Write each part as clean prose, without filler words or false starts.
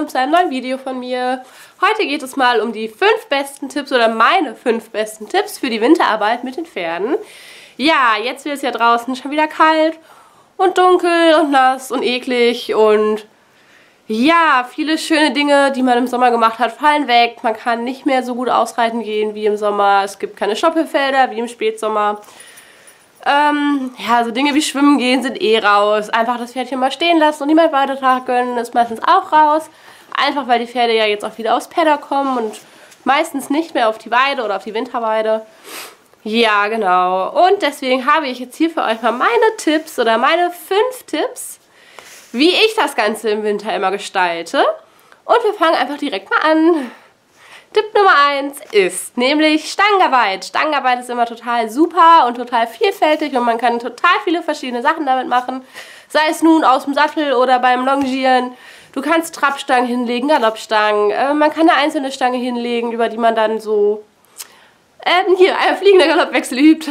willkommen zu einem neuen Video von mir. Heute geht es mal um die 5 besten Tipps oder meine 5 besten Tipps für die Winterarbeit mit den Pferden. Ja, jetzt wird es ja draußen schon wieder kalt und dunkel und nass und eklig und ja, viele schöne Dinge, die man im Sommer gemacht hat, fallen weg. Man kann nicht mehr so gut ausreiten gehen wie im Sommer. Es gibt keine Stoppelfelder wie im Spätsommer. Ja, so Dinge wie Schwimmen gehen sind eh raus. Einfach das Pferdchen mal stehen lassen und niemand Weidetag gönnen ist meistens auch raus. Einfach weil die Pferde ja jetzt auch wieder aufs Paddock kommen und meistens nicht mehr auf die Weide oder auf die Winterweide. Ja, genau. Und deswegen habe ich jetzt hier für euch mal meine Tipps oder meine 5 Tipps, wie ich das Ganze im Winter immer gestalte. Und wir fangen einfach direkt mal an. Tipp Nummer 1 ist nämlich Stangenarbeit. Stangenarbeit ist immer total super und total vielfältig und man kann total viele verschiedene Sachen damit machen. Sei es nun aus dem Sattel oder beim Longieren. Du kannst Trabstangen hinlegen, Galoppstangen. Man kann eine einzelne Stange hinlegen, über die man dann so hier ein fliegender Galoppwechsel übt.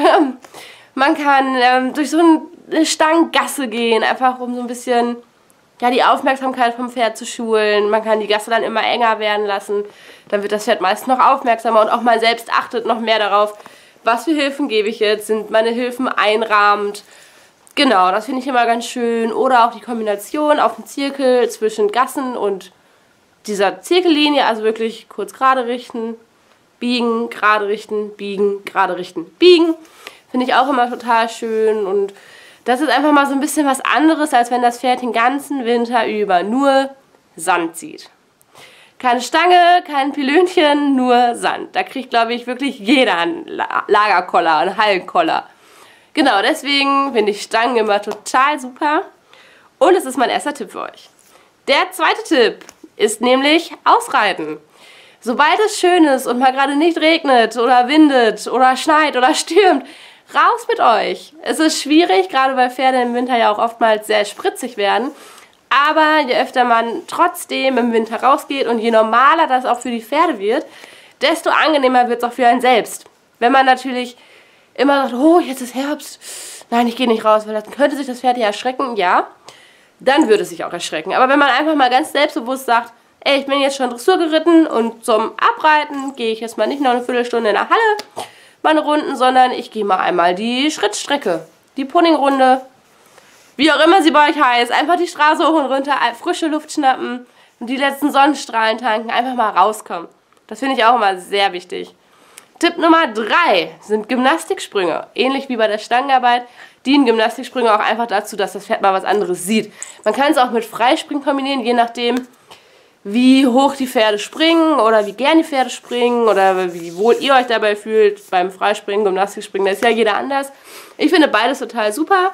Man kann durch so eine Stangengasse gehen, einfach um so ein bisschen ja, die Aufmerksamkeit vom Pferd zu schulen. Man kann die Gasse dann immer enger werden lassen. Dann wird das Pferd meist noch aufmerksamer und auch man selbst achtet noch mehr darauf, was für Hilfen gebe ich jetzt, sind meine Hilfen einrahmend. Genau, das finde ich immer ganz schön. Oder auch die Kombination auf dem Zirkel zwischen Gassen und dieser Zirkellinie, also wirklich kurz gerade richten, biegen, gerade richten, biegen, gerade richten, biegen. Finde ich auch immer total schön und das ist einfach mal so ein bisschen was anderes, als wenn das Pferd den ganzen Winter über nur Sand zieht. Keine Stange, kein Pilönchen, nur Sand. Da kriegt, glaube ich, wirklich jeder einen Lagerkoller, einen Hallenkoller. Genau, deswegen finde ich Stangen immer total super. Und es ist mein erster Tipp für euch. Der zweite Tipp ist nämlich Ausreiten. Sobald es schön ist und mal gerade nicht regnet oder windet oder schneit oder stürmt, raus mit euch! Es ist schwierig, gerade weil Pferde im Winter ja auch oftmals sehr spritzig werden. Aber je öfter man trotzdem im Winter rausgeht und je normaler das auch für die Pferde wird, desto angenehmer wird es auch für einen selbst. Wenn man natürlich immer sagt, oh, jetzt ist Herbst, nein, ich gehe nicht raus, weil dann könnte sich das Pferd ja erschrecken, ja, dann würde es sich auch erschrecken. Aber wenn man einfach mal ganz selbstbewusst sagt, ey, ich bin jetzt schon Dressur geritten und zum Abreiten gehe ich jetzt mal nicht noch eine Viertelstunde in der Halle, meine Runden, sondern ich gehe mal einmal die Schrittstrecke, die Ponningrunde, wie auch immer sie bei euch heißt, einfach die Straße hoch und runter, frische Luft schnappen und die letzten Sonnenstrahlen tanken, einfach mal rauskommen. Das finde ich auch immer sehr wichtig. Tipp Nummer 3 sind Gymnastiksprünge. Ähnlich wie bei der Stangenarbeit dienen Gymnastiksprünge auch einfach dazu, dass das Pferd mal was anderes sieht. Man kann es auch mit Freispringen kombinieren, je nachdem, wie hoch die Pferde springen oder wie gern die Pferde springen oder wie wohl ihr euch dabei fühlt beim Freispringen, Gymnastikspringen, da ist ja jeder anders. Ich finde beides total super.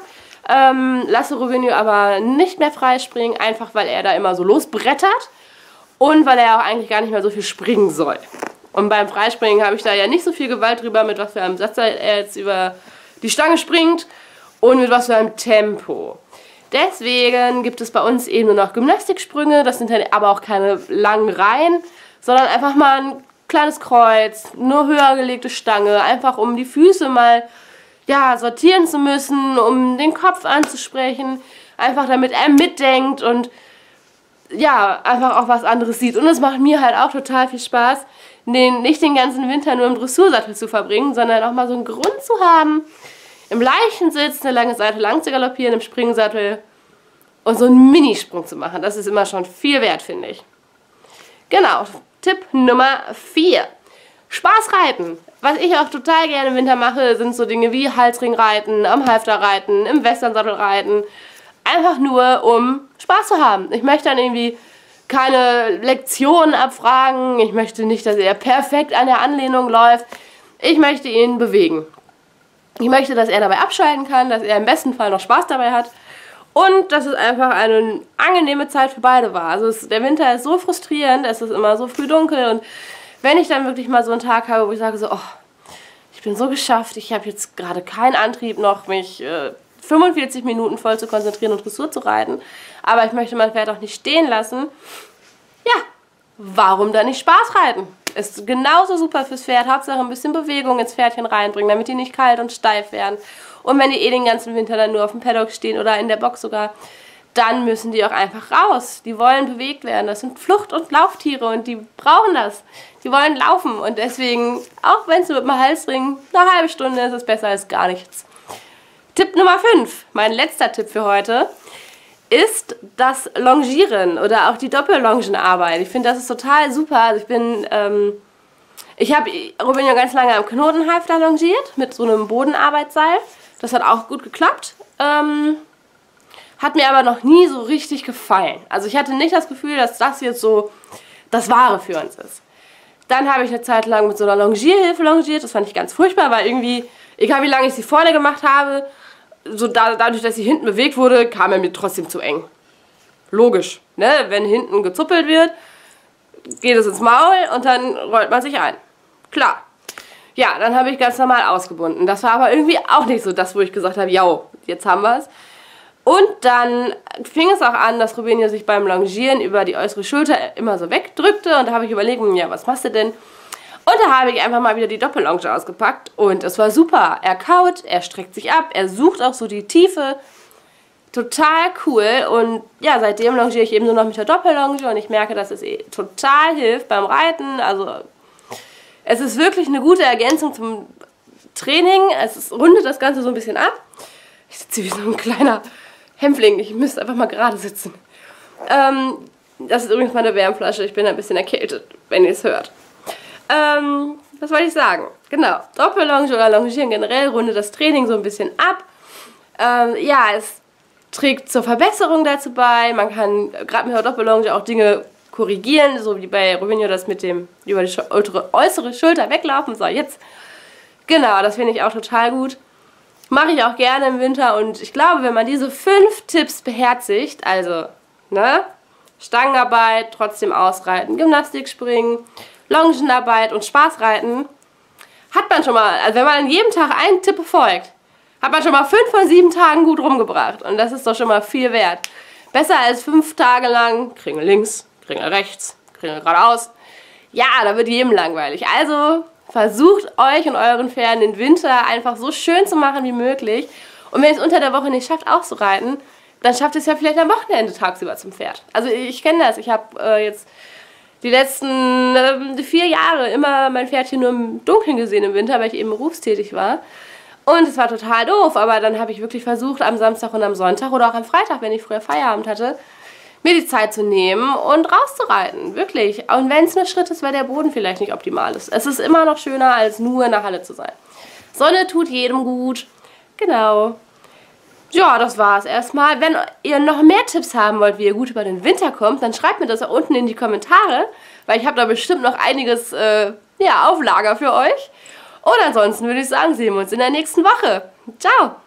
Lasse Rovigno aber nicht mehr freispringen, einfach weil er da immer so losbrettert und weil er auch eigentlich gar nicht mehr so viel springen soll. Und beim Freispringen habe ich da ja nicht so viel Gewalt drüber, mit was für einem Satz er jetzt über die Stange springt und mit was für einem Tempo. Deswegen gibt es bei uns eben nur noch Gymnastiksprünge, das sind dann aber auch keine langen Reihen, sondern einfach mal ein kleines Kreuz, nur höher gelegte Stange, einfach um die Füße mal ja, sortieren zu müssen, um den Kopf anzusprechen, einfach damit er mitdenkt und ja, einfach auch was anderes sieht. Und es macht mir halt auch total viel Spaß, nicht den ganzen Winter nur im Dressursattel zu verbringen, sondern auch mal so einen Grund zu haben, im Leichensitz eine lange Seite lang zu galoppieren, im Springsattel und so einen Minisprung zu machen. Das ist immer schon viel wert, finde ich. Genau, Tipp Nummer 4. Spaßreiten. Was ich auch total gerne im Winter mache, sind so Dinge wie Halsringreiten, am Halfter reiten, im Westernsattel reiten. Einfach nur, um Spaß zu haben. Ich möchte dann irgendwie keine Lektionen abfragen. Ich möchte nicht, dass er perfekt an der Anlehnung läuft. Ich möchte ihn bewegen. Ich möchte, dass er dabei abschalten kann, dass er im besten Fall noch Spaß dabei hat. Und dass es einfach eine angenehme Zeit für beide war. Also der Winter ist so frustrierend, es ist immer so früh dunkel und wenn ich dann wirklich mal so einen Tag habe, wo ich sage so, oh, ich bin so geschafft, ich habe jetzt gerade keinen Antrieb noch, mich 45 Minuten voll zu konzentrieren und Dressur zu reiten, aber ich möchte mein Pferd auch nicht stehen lassen, ja, warum dann nicht Spaß reiten? Ist genauso super fürs Pferd, Hauptsache ein bisschen Bewegung ins Pferdchen reinbringen, damit die nicht kalt und steif werden. Und wenn die eh den ganzen Winter dann nur auf dem Paddock stehen oder in der Box sogar, dann müssen die auch einfach raus. Die wollen bewegt werden. Das sind Flucht- und Lauftiere und die brauchen das. Die wollen laufen und deswegen, auch wenn es mit dem Halsring eine halbe Stunde ist, ist es besser als gar nichts. Tipp Nummer 5, mein letzter Tipp für heute, ist das Longieren oder auch die Doppellongenarbeit. Ich finde, das ist total super. Also ich habe Robinho ganz lange am Knotenhalfter longiert mit so einem Bodenarbeitsseil. Das hat auch gut geklappt. Hat mir aber noch nie so richtig gefallen. Also ich hatte nicht das Gefühl, dass das jetzt so das Wahre für uns ist. Dann habe ich eine Zeit lang mit so einer Longierhilfe longiert. Das fand ich ganz furchtbar, weil irgendwie, egal wie lange ich sie vorne gemacht habe, so dadurch, dass sie hinten bewegt wurde, kam er mir trotzdem zu eng. Logisch, ne? Wenn hinten gezuppelt wird, geht es ins Maul und dann rollt man sich ein. Klar. Ja, dann habe ich ganz normal ausgebunden. Das war aber irgendwie auch nicht so das, wo ich gesagt habe, ja, jetzt haben wir es. Und dann fing es auch an, dass Robinho sich beim Longieren über die äußere Schulter immer so wegdrückte. Und da habe ich überlegt, ja, was machst du denn? Und da habe ich einfach mal wieder die Doppellonge ausgepackt. Und es war super. Er kaut, er streckt sich ab, er sucht auch so die Tiefe. Total cool. Und ja, seitdem longiere ich eben nur noch mit der Doppellonge. Und ich merke, dass es total hilft beim Reiten. Also es ist wirklich eine gute Ergänzung zum Training. Rundet das Ganze so ein bisschen ab. Ich sitze wie so ein kleiner Hämpfling, ich müsste einfach mal gerade sitzen. Das ist übrigens meine Wärmflasche, ich bin ein bisschen erkältet, wenn ihr es hört. Was wollte ich sagen? Genau, Doppellonge oder Longieren generell rundet das Training so ein bisschen ab. Ja, es trägt zur Verbesserung dazu bei. Man kann gerade mit der Doppellonge auch Dinge korrigieren, so wie bei Robinho das mit dem über die äußere Schulter weglaufen. So, jetzt. Genau, das finde ich auch total gut. Mache ich auch gerne im Winter und ich glaube, wenn man diese 5 Tipps beherzigt, also Stangenarbeit, trotzdem ausreiten, Gymnastik springen, Longenarbeit und Spaßreiten, hat man schon mal, also wenn man an jedem Tag einen Tipp befolgt, hat man schon mal 5 von 7 Tagen gut rumgebracht und das ist doch schon mal viel wert. Besser als 5 Tage lang Kringel links, Kringel rechts, Kringel geradeaus. Ja, da wird jedem langweilig. Also versucht euch und euren Pferden den Winter einfach so schön zu machen wie möglich. Und wenn ihr es unter der Woche nicht schafft, auszureiten, dann schafft es ja vielleicht am Wochenende tagsüber zum Pferd. Also ich kenne das. Ich habe jetzt die letzten 4 Jahre immer mein Pferdchen nur im Dunkeln gesehen im Winter, weil ich eben berufstätig war. Und es war total doof. Aber dann habe ich wirklich versucht, am Samstag und am Sonntag oder auch am Freitag, wenn ich früher Feierabend hatte, mir die Zeit zu nehmen und rauszureiten, wirklich. Und wenn es nur Schritt ist, weil der Boden vielleicht nicht optimal ist. Es ist immer noch schöner, als nur in der Halle zu sein. Sonne tut jedem gut. Genau. Ja, das war's erstmal. Wenn ihr noch mehr Tipps haben wollt, wie ihr gut über den Winter kommt, dann schreibt mir das da unten in die Kommentare, weil ich habe da bestimmt noch einiges auf Lager für euch. Und ansonsten würde ich sagen, sehen wir uns in der nächsten Woche. Ciao!